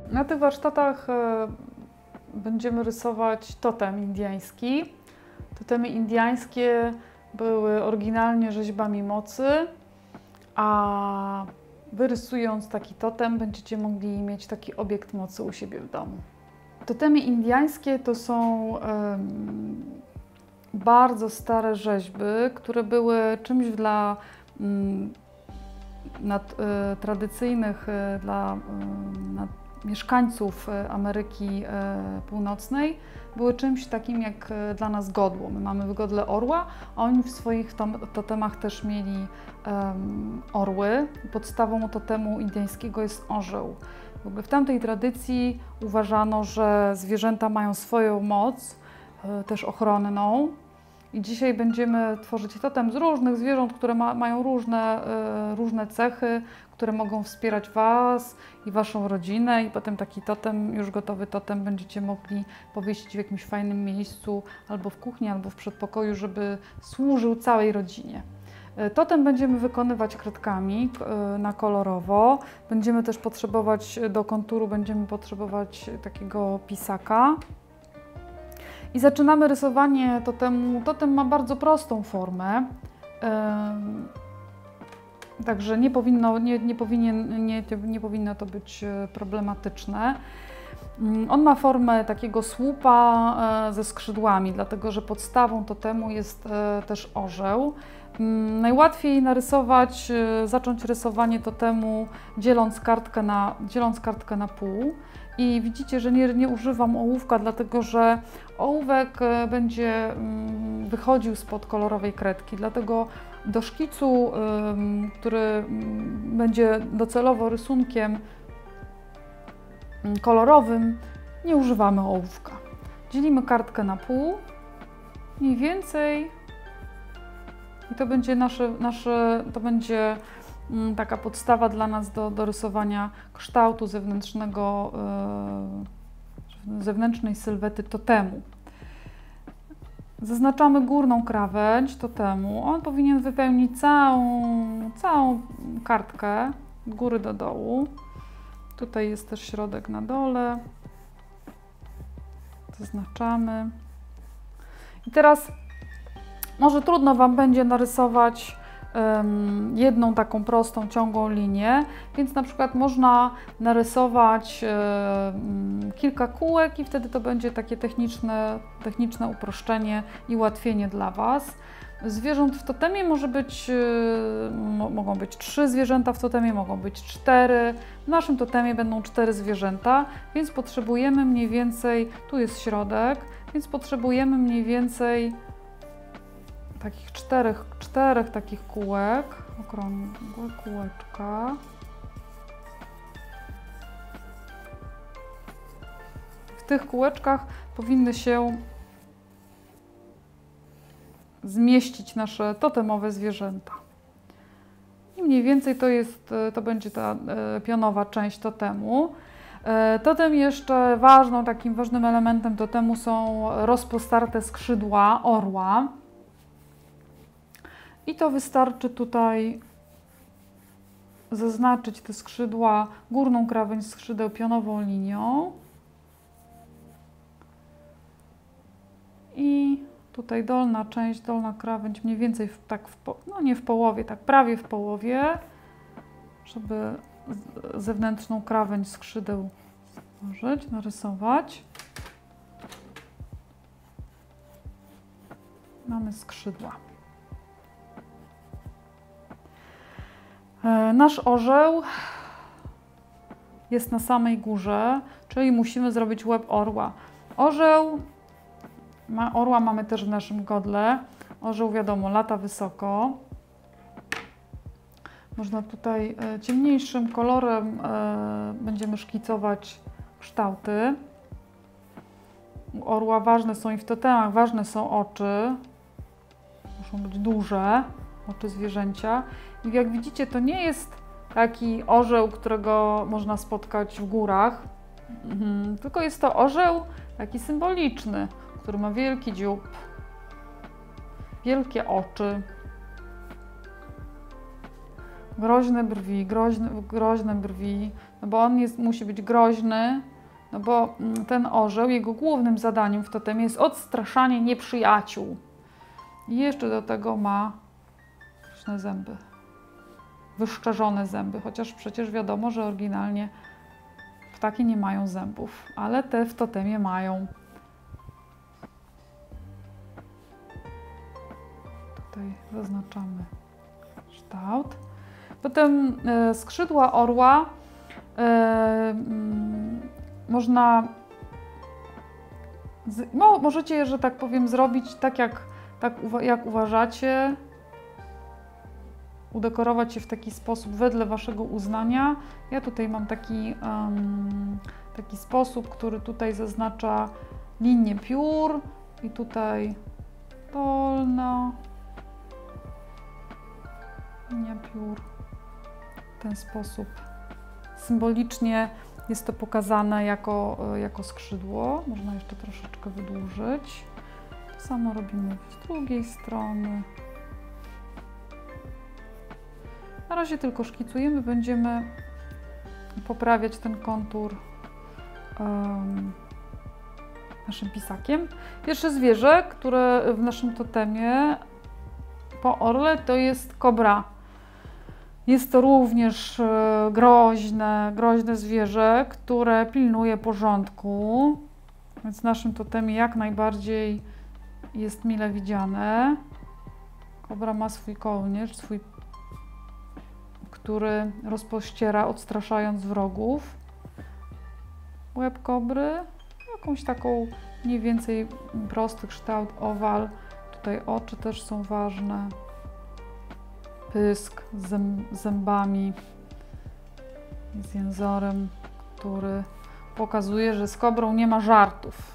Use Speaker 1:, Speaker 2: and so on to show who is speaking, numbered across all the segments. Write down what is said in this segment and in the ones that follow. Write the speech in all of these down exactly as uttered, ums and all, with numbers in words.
Speaker 1: Na tych warsztatach będziemy rysować totem indyjski. Totemy indyjskie były oryginalnie rzeźbami mocy, a wyrysując taki totem będziecie mogli mieć taki obiekt mocy u siebie w domu. Totemy indyjskie to są um, bardzo stare rzeźby, które były czymś dla um, nad, e, tradycyjnych e, dla e, nad, mieszkańców Ameryki e, Północnej, były czymś takim jak e, dla nas godło. My mamy godle orła, a oni w swoich tom, totemach też mieli um, orły. Podstawą totemu indyjskiego jest orzeł. W ogóle w tamtej tradycji uważano, że zwierzęta mają swoją moc, e, też ochronną. I dzisiaj będziemy tworzyć totem z różnych zwierząt, które ma, mają różne, e, różne cechy, które mogą wspierać Was i Waszą rodzinę, i potem taki totem, już gotowy totem, będziecie mogli powiesić w jakimś fajnym miejscu, albo w kuchni, albo w przedpokoju, żeby służył całej rodzinie. Totem będziemy wykonywać kredkami na kolorowo. Będziemy też potrzebować do konturu, będziemy potrzebować takiego pisaka. I zaczynamy rysowanie totemu. Totem ma bardzo prostą formę. Także nie powinno, nie, nie, powinien, nie, nie powinno to być problematyczne. On ma formę takiego słupa ze skrzydłami, dlatego że podstawą totemu jest też orzeł. Najłatwiej narysować, zacząć rysowanie totemu dzieląc kartkę na, dzieląc kartkę na pół. I widzicie, że nie, nie używam ołówka, dlatego że ołówek będzie wychodził spod kolorowej kredki, dlatego do szkicu, który będzie docelowo rysunkiem kolorowym, nie używamy ołówka. Dzielimy kartkę na pół, mniej więcej, i to będzie nasze, nasze to będzie taka podstawa dla nas do, do rysowania kształtu zewnętrznego, yy, zewnętrznej sylwety totemu. Zaznaczamy górną krawędź totemu. On powinien wypełnić całą, całą kartkę z góry do dołu. Tutaj jest też środek na dole. Zaznaczamy. I teraz może trudno Wam będzie narysować um, jedną taką prostą, ciągłą linię, więc na przykład można narysować um, kilka kółek i wtedy to będzie takie techniczne, techniczne uproszczenie i ułatwienie dla Was. Zwierząt w totemie może być, yy, mogą być trzy zwierzęta w totemie, mogą być cztery. W naszym totemie będą cztery zwierzęta, więc potrzebujemy mniej więcej, tu jest środek, więc potrzebujemy mniej więcej takich czterech, czterech takich kółek, okrągłe kółeczka. W tych kółeczkach powinny się zmieścić nasze totemowe zwierzęta. I mniej więcej to jest, to będzie ta pionowa część totemu. Totem jeszcze ważną, takim ważnym elementem totemu są rozpostarte skrzydła orła. I to wystarczy tutaj zaznaczyć te skrzydła, górną krawędź skrzydeł pionową linią. I tutaj dolna część, dolna krawędź mniej więcej w, tak, w, no nie w połowie, tak prawie w połowie, żeby zewnętrzną krawędź skrzydeł stworzyć, narysować. Mamy skrzydła. Nasz orzeł jest na samej górze, czyli musimy zrobić łeb orła. Orzeł, ma, orła mamy też w naszym godle. Orzeł, wiadomo, lata wysoko. Można tutaj ciemniejszym kolorem e, będziemy szkicować kształty. U orła ważne są i w totemach, ważne są oczy. Muszą być duże oczy zwierzęcia. I jak widzicie, to nie jest taki orzeł, którego można spotkać w górach, mhm. tylko jest to orzeł taki symboliczny, który ma wielki dziób, wielkie oczy. groźne brwi, groźne, groźne brwi, no bo on jest, musi być groźny, no bo ten orzeł, jego głównym zadaniem w totemie jest odstraszanie nieprzyjaciół. I jeszcze do tego ma różne zęby, wyszczerzone zęby, chociaż przecież wiadomo, że oryginalnie ptaki nie mają zębów, ale te w totemie mają. Tutaj zaznaczamy kształt. Potem e, skrzydła orła e, mm, można, z, mo, możecie, że tak powiem, zrobić tak jak, tak jak uważacie, udekorować je w taki sposób wedle waszego uznania. Ja tutaj mam taki, um, taki sposób, który tutaj zaznacza linię piór i tutaj dolna linia piór. W ten sposób symbolicznie jest to pokazane jako, jako skrzydło. Można jeszcze troszeczkę wydłużyć. To samo robimy z drugiej strony. Na razie tylko szkicujemy, będziemy poprawiać ten kontur um, naszym pisakiem. Pierwsze zwierzę, które w naszym totemie po orle, to jest kobra. Jest to również e, groźne, groźne zwierzę, które pilnuje porządku, więc w naszym totemie jak najbardziej jest mile widziane. Kobra ma swój kołnierz, swój, który rozpościera, odstraszając wrogów. Łeb kobry, jakąś taką mniej więcej prosty kształt, owal. Tutaj oczy też są ważne. Pysk z zęb, zębami, z jęzorem, który pokazuje, że z kobrą nie ma żartów.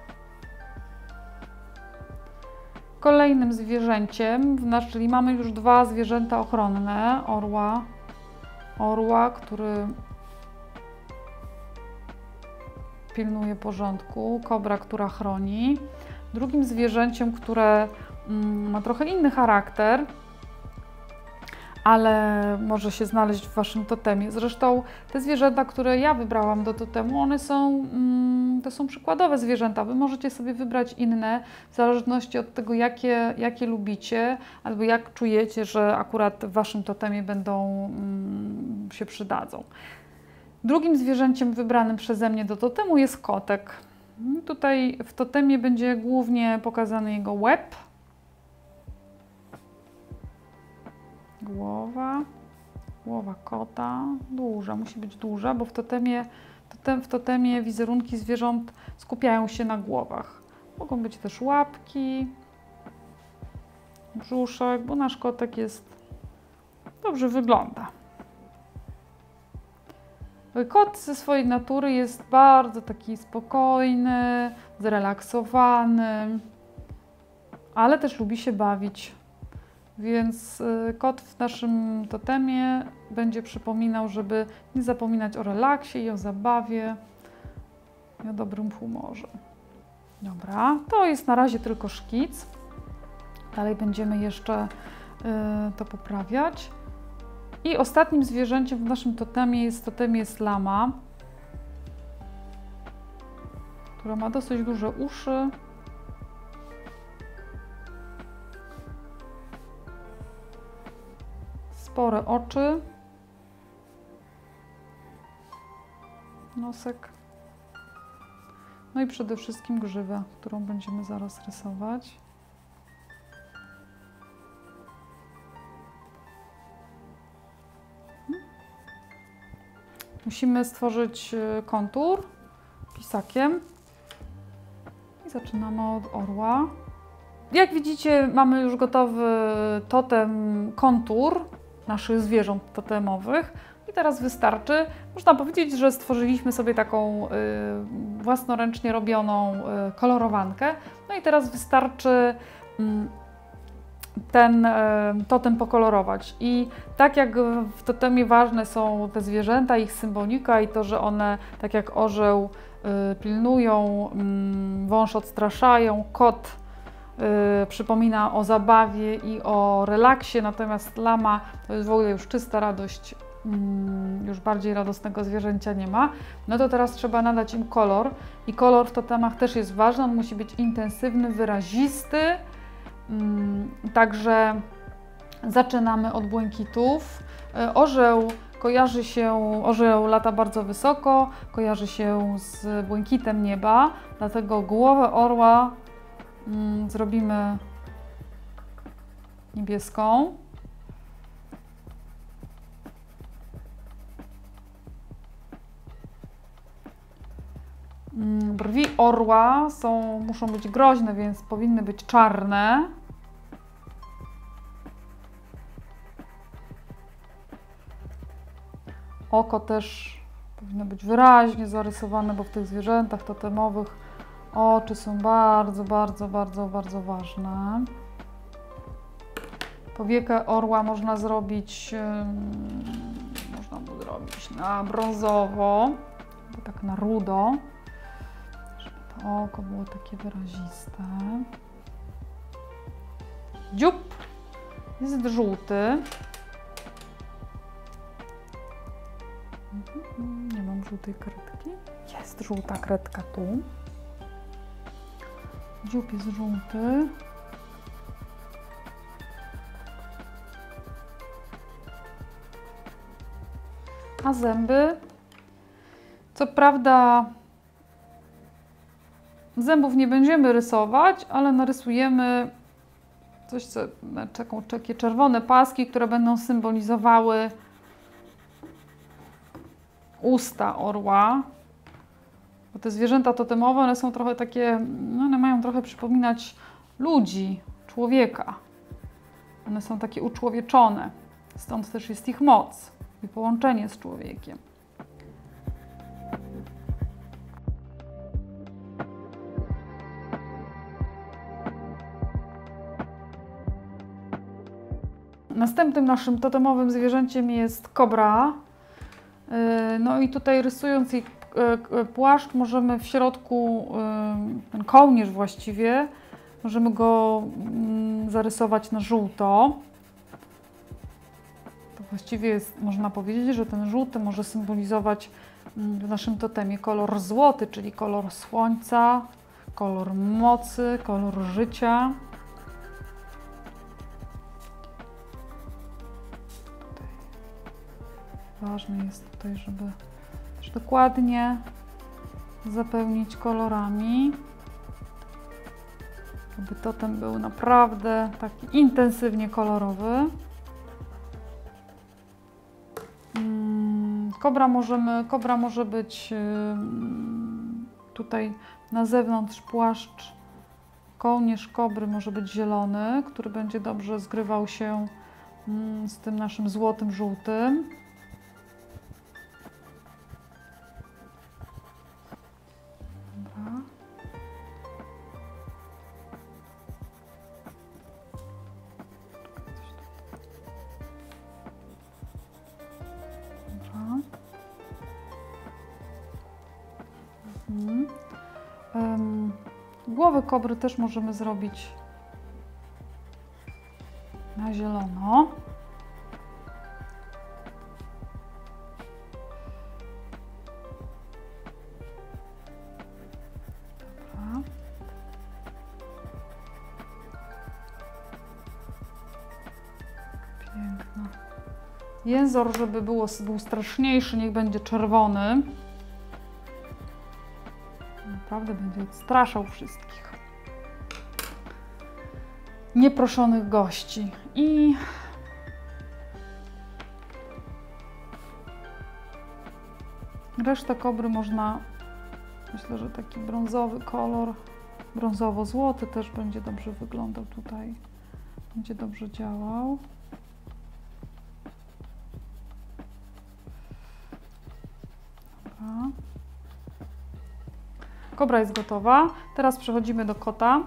Speaker 1: Kolejnym zwierzęciem, znaczy, czyli mamy już dwa zwierzęta ochronne, orła, orła, który pilnuje porządku, kobra, która chroni. Drugim zwierzęciem, które mm, ma trochę inny charakter, ale może się znaleźć w waszym totemie. Zresztą te zwierzęta, które ja wybrałam do totemu, one są, mm, to są przykładowe zwierzęta. Wy możecie sobie wybrać inne, w zależności od tego, jakie, jakie lubicie, albo jak czujecie, że akurat w waszym totemie będą, mm, się przydadzą. Drugim zwierzęciem wybranym przeze mnie do totemu jest kotek. Tutaj w totemie będzie głównie pokazany jego łeb, głowa, głowa kota, duża, musi być duża, bo w totemie, totem, w totemie wizerunki zwierząt skupiają się na głowach. Mogą być też łapki, brzuszek, bo nasz kotek jest, dobrze wygląda. Kot ze swojej natury jest bardzo taki spokojny, zrelaksowany, ale też lubi się bawić. Więc kot w naszym totemie będzie przypominał, żeby nie zapominać o relaksie i o zabawie i o dobrym humorze. Dobra, to jest na razie tylko szkic. Dalej będziemy jeszcze y, to poprawiać. I ostatnim zwierzęciem w naszym totemie jest, totemie jest lama, która ma dosyć duże uszy. Spore oczy, nosek, no i przede wszystkim grzywę, którą będziemy zaraz rysować. Musimy stworzyć kontur pisakiem i zaczynamy od orła. Jak widzicie, mamy już gotowy totem, kontur naszych zwierząt totemowych i teraz wystarczy. Można powiedzieć, że stworzyliśmy sobie taką y, własnoręcznie robioną y, kolorowankę. No i teraz wystarczy y, ten y, totem pokolorować. I tak jak w totemie ważne są te zwierzęta, ich symbolika i to, że one, tak jak orzeł, y, pilnują, y, wąż odstraszają, kot Yy, przypomina o zabawie i o relaksie, natomiast lama to jest w ogóle już czysta radość, yy, już bardziej radosnego zwierzęcia nie ma. No to teraz trzeba nadać im kolor i kolor w totemach też jest ważny, on musi być intensywny, wyrazisty, yy, także zaczynamy od błękitów. Yy, orzeł kojarzy się, orzeł lata bardzo wysoko, kojarzy się z błękitem nieba, dlatego głowę orła mm, zrobimy niebieską. Mm, brwi orła są, muszą być groźne, więc powinny być czarne. Oko też powinno być wyraźnie zarysowane, bo w tych zwierzętach totemowych oczy są bardzo, bardzo, bardzo, bardzo ważne. Powiekę orła można zrobić, yy, można by zrobić na brązowo, albo tak na rudo, żeby to oko było takie wyraziste. Dziób jest żółty. Nie mam żółtej kredki. Jest żółta kredka tu. Dziób jest żółty. A zęby? Co prawda zębów nie będziemy rysować, ale narysujemy coś, co, taką, takie czerwone paski, które będą symbolizowały usta orła, bo te zwierzęta totemowe, one są trochę takie, no one mają trochę przypominać ludzi, człowieka. One są takie uczłowieczone, stąd też jest ich moc i połączenie z człowiekiem. Następnym naszym totemowym zwierzęciem jest kobra. No i tutaj rysując jej płaszcz możemy w środku, ten kołnierz właściwie, możemy go zarysować na żółto. To właściwie jest, można powiedzieć, że ten żółty może symbolizować w naszym totemie kolor złoty, czyli kolor słońca, kolor mocy, kolor życia. Ważne jest tutaj, żeby też dokładnie zapełnić kolorami, aby totem był naprawdę taki intensywnie kolorowy. Kobra, możemy, kobra może być tutaj na zewnątrz płaszcz, kołnierz kobry może być zielony, który będzie dobrze zgrywał się z tym naszym złotym, żółtym. Mhm. Um, głowy kobry też możemy zrobić na zielono. Dobra. Piękno. Jęzor, żeby było, był straszniejszy, niech będzie czerwony. Naprawdę będzie odstraszał wszystkich nieproszonych gości. I resztę kobry można, myślę, że taki brązowy kolor, brązowo-złoty też będzie dobrze wyglądał tutaj, będzie dobrze działał. Dobra. Kobra jest gotowa. Teraz przechodzimy do kota.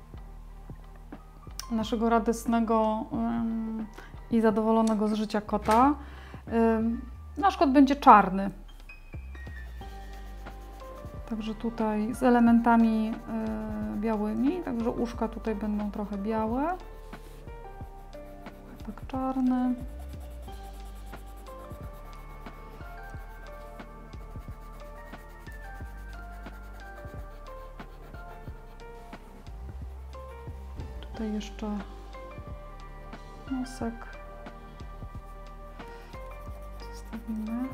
Speaker 1: Naszego radosnego ym, i zadowolonego z życia kota. Ym, nasz kot będzie czarny. Także tutaj z elementami y, białymi, także uszka tutaj będą trochę białe. Tak czarny. Tutaj jeszcze nosek zostawimy.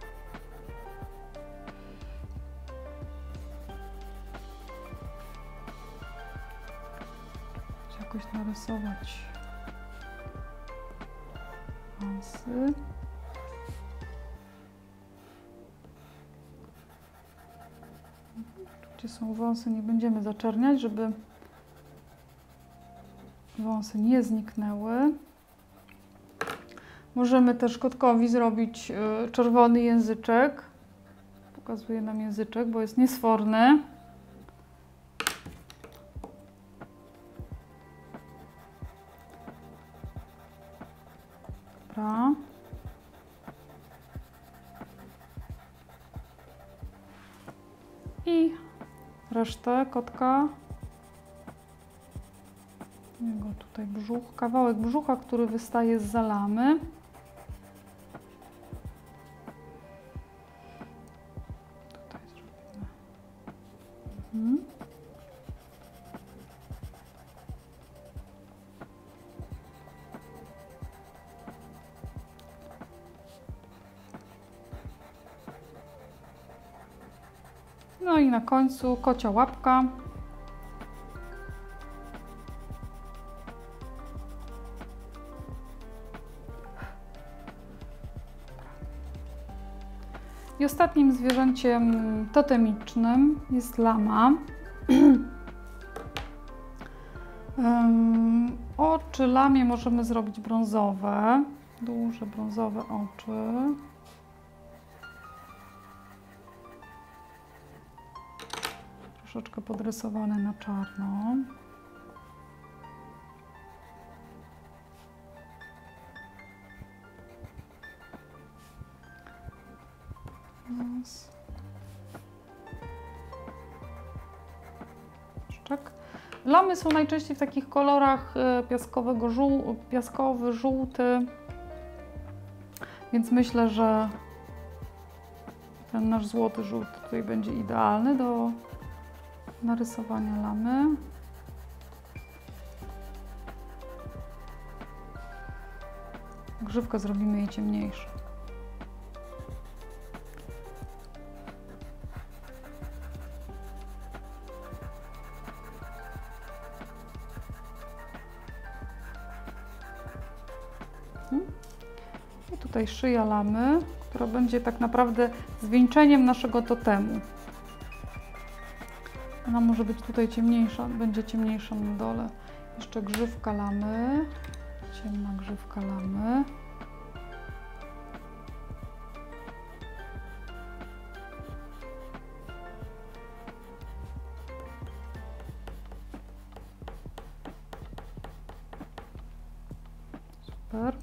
Speaker 1: Jakoś narysować wąsy. Gdzie są wąsy, nie będziemy zaczerniać, żeby wąsy nie zniknęły. Możemy też kotkowi zrobić czerwony języczek. Pokazuję nam języczek, bo jest niesforny. Dobra. I resztę kotka. Jego tutaj brzuch, kawałek brzucha, który wystaje z lamy. Tutaj zrobimy. Mhm. No i na końcu kocia łapka. I ostatnim zwierzęciem totemicznym jest lama. um, oczy lamie możemy zrobić brązowe, duże brązowe oczy. Troszeczkę podrysowane na czarno. Szczek. Lamy są najczęściej w takich kolorach piaskowego, żół, piaskowy, żółty, więc myślę, że ten nasz złoty żółty tutaj będzie idealny do narysowania lamy. Grzywkę zrobimy jej ciemniejszą. I tutaj szyja lamy, która będzie tak naprawdę zwieńczeniem naszego totemu. Ona może być tutaj ciemniejsza, będzie ciemniejsza na dole. Jeszcze grzywka lamy, ciemna grzywka lamy. Super.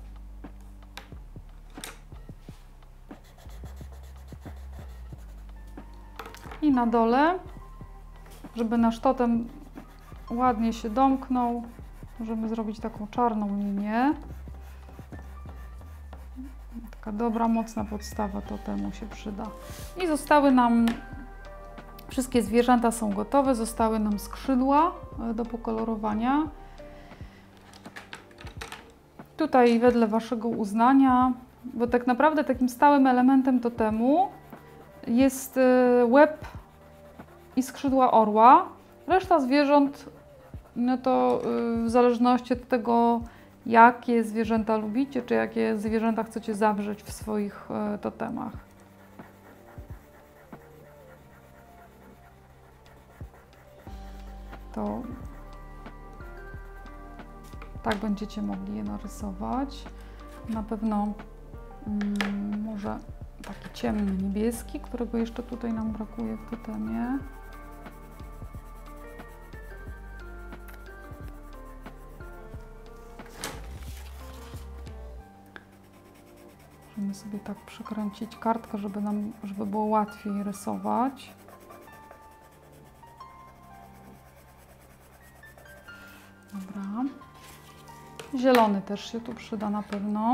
Speaker 1: I na dole, żeby nasz totem ładnie się domknął, możemy zrobić taką czarną linię. Taka dobra, mocna podstawa totemu się przyda. I zostały nam, wszystkie zwierzęta są gotowe, zostały nam skrzydła do pokolorowania. Tutaj wedle waszego uznania, bo tak naprawdę takim stałym elementem totemu jest łeb i skrzydła orła. Reszta zwierząt, no to w zależności od tego, jakie zwierzęta lubicie, czy jakie zwierzęta chcecie zawrzeć w swoich totemach. To tak będziecie mogli je narysować. Na pewno mm, może taki ciemny niebieski, którego jeszcze tutaj nam brakuje w totemie. Możemy sobie tak przekręcić kartkę, żeby nam, żeby było łatwiej rysować. Dobra. Zielony też się tu przyda na pewno.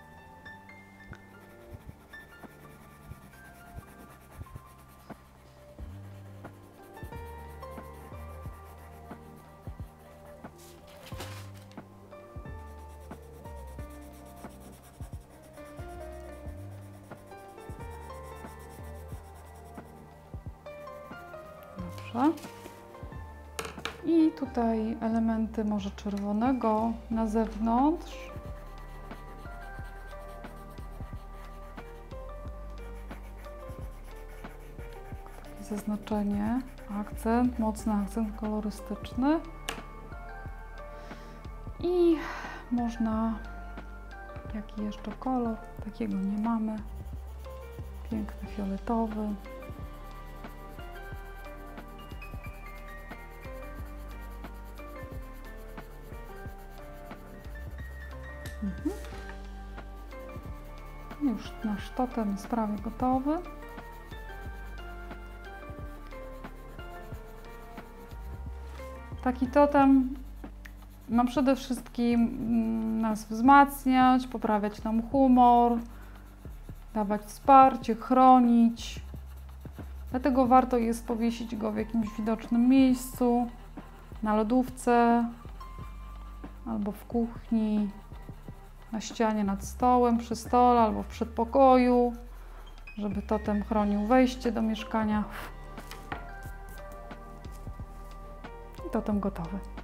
Speaker 1: Dobrze. I tutaj elementy może czerwonego na zewnątrz. Takie zaznaczenie, akcent, mocny akcent kolorystyczny. I można, jaki jeszcze kolor, takiego nie mamy. Piękny fioletowy. Mhm. Już nasz totem jest prawie gotowy. Taki totem ma przede wszystkim nas wzmacniać, poprawiać nam humor, dawać wsparcie, chronić. Dlatego warto jest powiesić go w jakimś widocznym miejscu, na lodówce albo w kuchni, na ścianie nad stołem, przy stole albo w przedpokoju, żeby totem chronił wejście do mieszkania. I totem gotowy.